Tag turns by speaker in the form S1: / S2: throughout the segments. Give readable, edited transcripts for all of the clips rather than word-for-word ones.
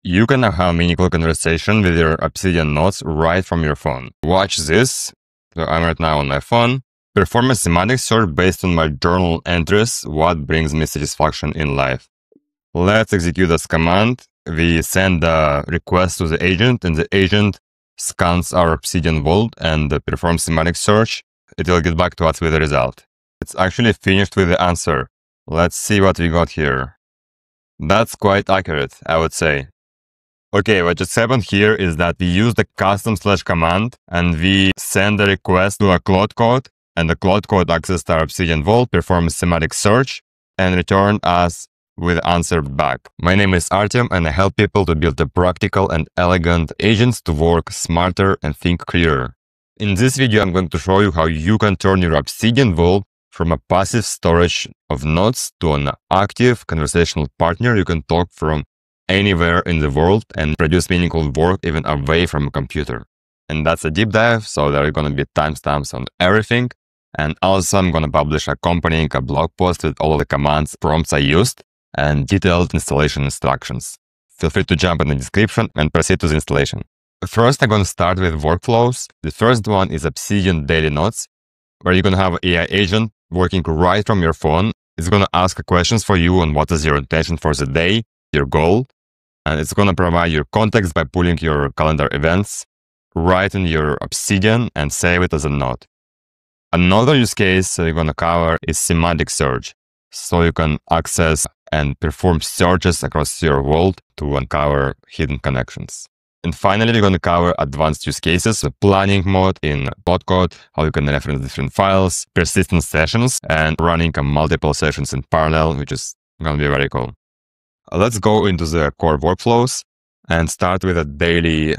S1: You can now have a meaningful conversation with your Obsidian nodes right from your phone. Watch this. So I'm right now on my phone. Perform a semantic search based on my journal entries, what brings me satisfaction in life. Let's execute this command. We send the request to the agent, and the agent scans our Obsidian Vault and performs semantic search. It will get back to us with the result. It's actually finished with the answer. Let's see what we got here. That's quite accurate, I would say. Okay, what just happened here is that we use the custom / command and we send the request to a Claude Code, and the Claude Code accesses our Obsidian Vault, performs semantic search, and return us with answer back. My name is Artem, and I help people to build the practical and elegant agents to work smarter and think clearer. In this video, I'm going to show you how you can turn your Obsidian Vault from a passive storage of nodes to an active conversational partner you can talk from anywhere in the world and produce meaningful work even away from a computer. And that's a deep dive, so there are going to be timestamps on everything. And also I'm going to publish accompanying a blog post with all of the commands, prompts I used, and detailed installation instructions. Feel free to jump in the description and proceed to the installation. First, I'm going to start with workflows. The first one is Obsidian Daily Notes, where you're going to have an AI agent working right from your phone. It's going to ask questions for you on what is your intention for the day, your goal, and it's going to provide your context by pulling your calendar events right in your Obsidian and save it as a node. Another use case you're going to cover is semantic search, so you can access and perform searches across your vault to uncover hidden connections. And finally, we're going to cover advanced use cases, the planning mode in Claude Code, how you can reference different files, persistent sessions, and running multiple sessions in parallel, which is going to be very cool. Let's go into the core workflows and start with a daily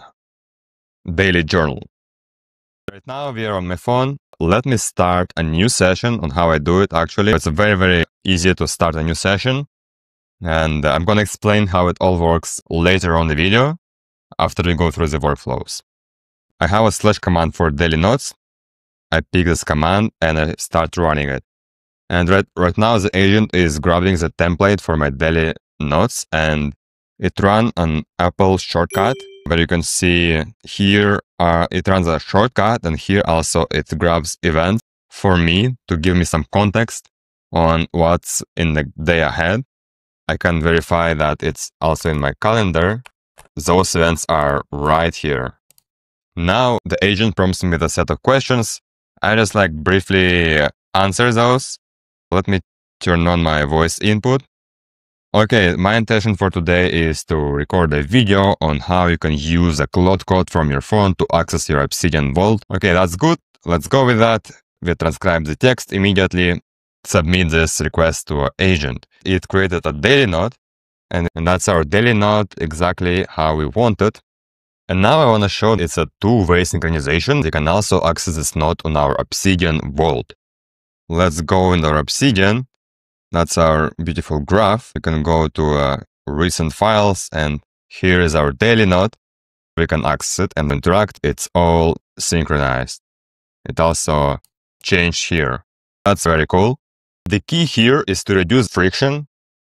S1: journal. Right now, we are on my phone. Let me start a new session on how I do it, actually. It's very, very easy to start a new session. And I'm going to explain how it all works later on the video, after we go through the workflows. I have a / command for daily notes. I pick this command and I start running it. And right now the agent is grabbing the template for my daily notes, and it runs an Apple shortcut where you can see here it runs a shortcut, and here also it grabs events for me to give me some context on what's in the day ahead. I can verify that it's also in my calendar. Those events are right here. Now the agent prompts me with a set of questions. I just briefly answer those. Let me turn on my voice input. Okay, my intention for today is to record a video on how you can use a Claude Code from your phone to access your Obsidian Vault. Okay, that's good. Let's go with that. We transcribe the text immediately, submit this request to our agent. It created a daily node. And that's our daily node, exactly how we want it. And now I want to show it's a two-way synchronization. You can also access this node on our Obsidian Vault. Let's go into our Obsidian. That's our beautiful graph. You can go to recent files, and here is our daily node. We can access it and interact. It's all synchronized. It also changed here. That's very cool. The key here is to reduce friction.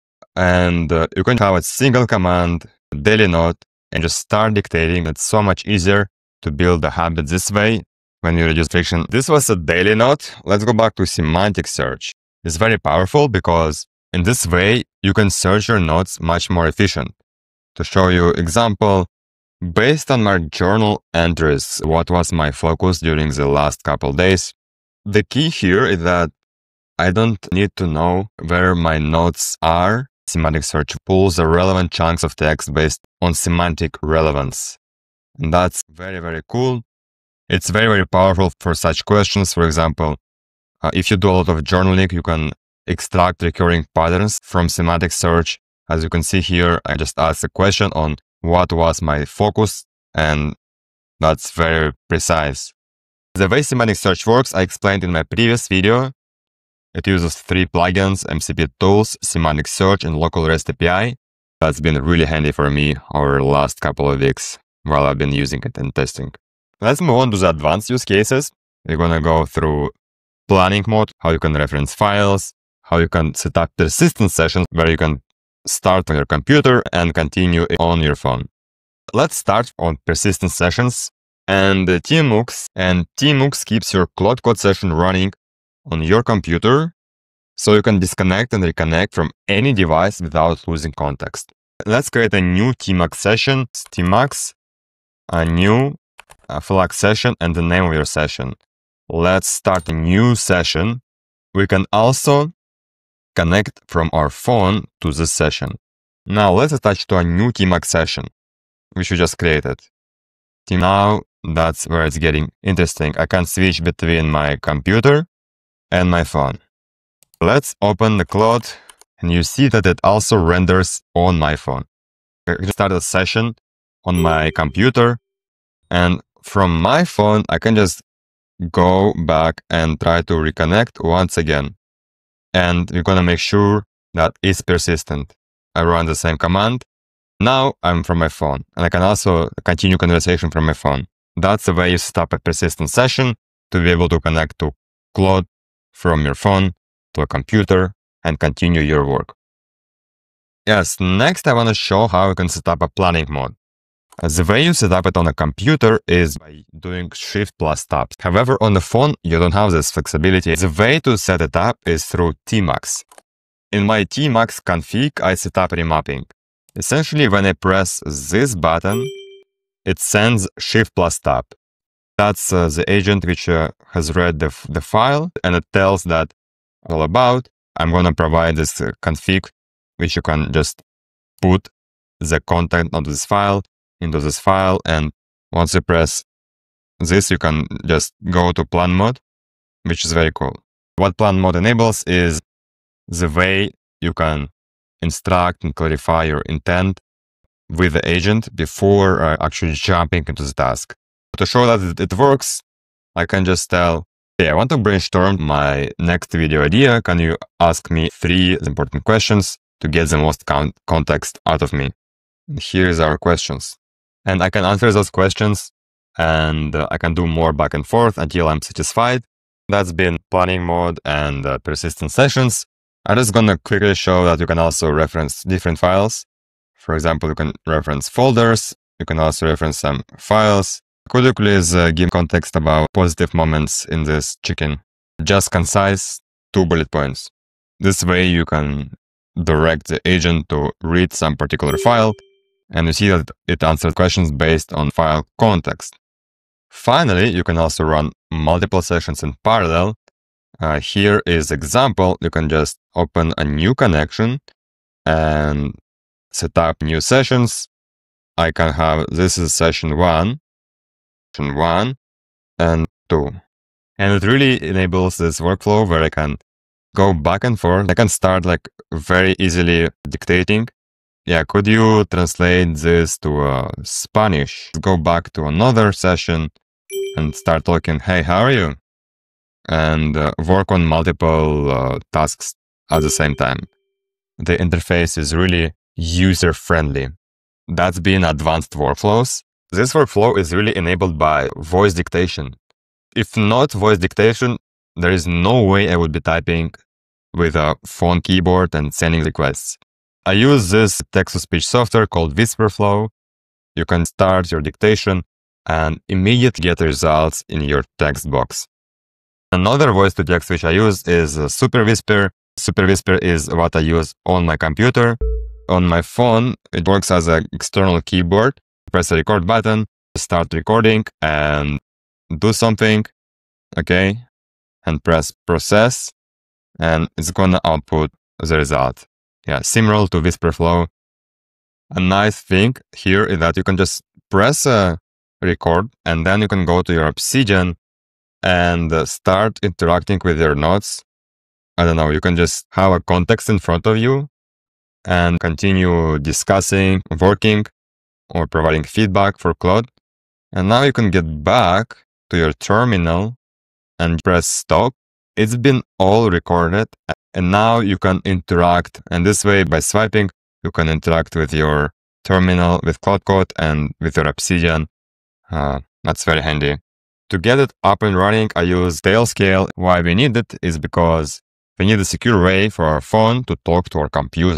S1: And you can have a single command, daily node, and just start dictating. It's so much easier to build a habit this way when you reduce friction. This was a daily node. Let's go back to semantic search. It's very powerful because in this way, you can search your nodes much more efficient. To show you example, based on my journal entries, what was my focus during the last couple days, the key here is that I don't need to know where my nodes are. Semantic search pulls the relevant chunks of text based on semantic relevance. And that's very, very cool. It's very, very powerful for such questions. For example, if you do a lot of journaling, you can extract recurring patterns from semantic search. As you can see here, I just asked a question on what was my focus, and that's very precise. The way semantic search works, I explained in my previous video. It uses 3 plugins, MCP tools, semantic search, and local REST API. That's been really handy for me over the last couple of weeks while I've been using it and testing. Let's move on to the advanced use cases. We're going to go through planning mode, how you can reference files, how you can set up persistent sessions where you can start on your computer and continue on your phone. Let's start on persistent sessions and tmux. And tmux keeps your Claude Code session running on your computer, so you can disconnect and reconnect from any device without losing context. Let's create a new tmux session. Tmux, a new flag session, and the name of your session. Let's start a new session. We can also connect from our phone to this session. Now let's attach to a new tmux session, which we just created. Now that's where it's getting interesting. I can switch between my computer and my phone. Let's open the Claude, and you see that it also renders on my phone. I can start a session on my computer, and from my phone, I can just go back and try to reconnect once again. And we're gonna make sure that it's persistent. I run the same command. Now I'm from my phone, and I can also continue conversation from my phone. That's the way you set up a persistent session to be able to connect to Claude from your phone to a computer and continue your work. Yes, next I want to show how you can set up a planning mode. The way you set up it on a computer is by doing Shift plus Tab. However, on the phone, you don't have this flexibility. The way to set it up is through tmux. In my tmux config, I set up remapping. Essentially, when I press this button, it sends Shift plus Tab. That's the agent which has read the file, and it tells that all about. I'm going to provide this config, which you can just put the content of this file into this file. And once you press this, you can just go to plan mode, which is very cool. What plan mode enables is the way you can instruct and clarify your intent with the agent before actually jumping into the task. To show that it works, I can just tell, hey, I want to brainstorm my next video idea. Can you ask me 3 important questions to get the most context out of me? And here's our questions. And I can answer those questions, and I can do more back and forth until I'm satisfied. That's been planning mode and persistent sessions. I'm just gonna quickly show that you can also reference different files. For example, you can reference folders. You can also reference some files. Could you please give context about positive moments in this chicken? Just concise, 2 bullet points. This way you can direct the agent to read some particular file, and you see that it answers questions based on file context. Finally, you can also run multiple sessions in parallel. Here is example. You can just open a new connection and set up new sessions. I can have, this is session 1 and 2. And it really enables this workflow where I can go back and forth. I can start like very easily dictating. Yeah, could you translate this to Spanish? Go back to another session and start talking, hey, how are you? And work on multiple tasks at the same time. The interface is really user-friendly. That's been advanced workflows. This workflow is really enabled by voice dictation. If not voice dictation, there is no way I would be typing with a phone keyboard and sending requests. I use this text-to-speech software called Whisperflow. You can start your dictation and immediately get results in your text box. Another voice-to-text which I use is SuperWhisper. SuperWhisper is what I use on my computer. On my phone, it works as an external keyboard. Press the record button, start recording, and do something, okay? And press process, and it's gonna output the result. Yeah, similar to Whisperflow. A nice thing here is that you can just press record, and then you can go to your Obsidian and start interacting with your notes. I don't know, you can just have a context in front of you and continue discussing, working, or providing feedback for Claude. And now you can get back to your terminal and press stop. It's been all recorded, and now you can interact. And this way, by swiping, you can interact with your terminal, with Claude Code, and with your Obsidian. That's very handy. To get it up and running, I use Tailscale. Why we need it is because we need a secure way for our phone to talk to our computer.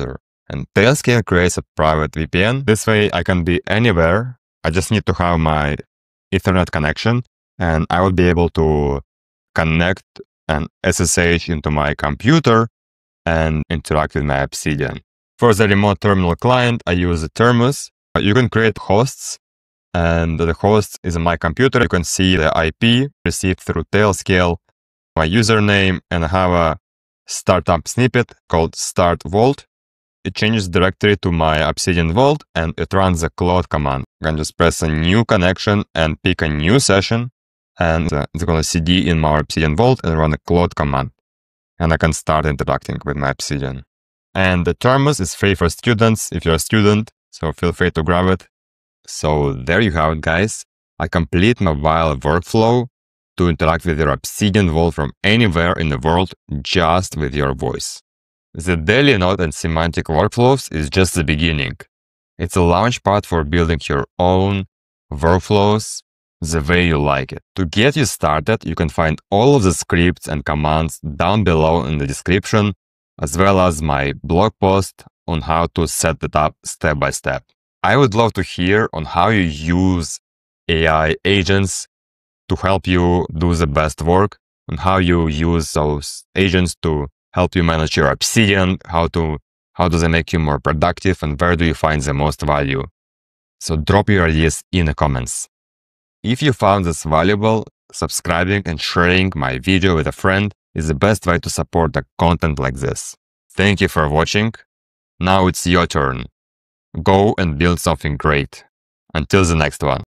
S1: And Tailscale creates a private VPN. This way I can be anywhere. I just need to have my Ethernet connection, and I will be able to connect an SSH into my computer and interact with my Obsidian. For the remote terminal client, I use a Thermos. You can create hosts, and the host is on my computer. You can see the IP received through Tailscale, my username, and I have a startup snippet called Start Vault. It changes directory to my Obsidian Vault, and it runs a cloud command. I can just press a new connection and pick a new session, and it's going to CD in my Obsidian Vault and run a cloud command. And I can start interacting with my Obsidian. And the Thermos is free for students if you're a student, so feel free to grab it. So there you have it, guys. A complete mobile workflow to interact with your Obsidian Vault from anywhere in the world just with your voice. The Daily Note and Semantic Workflows is just the beginning. It's a launchpad for building your own workflows the way you like it. To get you started, you can find all of the scripts and commands down below in the description, as well as my blog post on how to set it up step by step. I would love to hear on how you use AI agents to help you do the best work, and how you use those agents to help you manage your Obsidian, how do they make you more productive, and where do you find the most value. So drop your ideas in the comments. If you found this valuable, subscribing and sharing my video with a friend is the best way to support the content like this. Thank you for watching. Now it's your turn. Go and build something great. Until the next one.